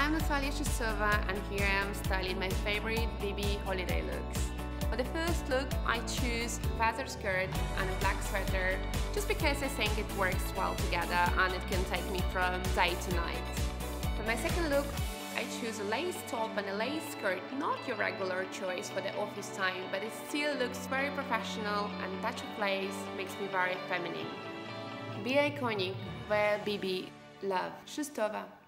I'm Natalia Shusova and here I am styling my favorite Bebe holiday looks. For the first look, I choose a feather skirt and a black sweater just because I think it works well together and it can take me from day to night. For my second look, I choose a lace top and a lace skirt, not your regular choice for the office time, but it still looks very professional and a touch of lace makes me very feminine. Be iconic, wear Bebe, love Shustova.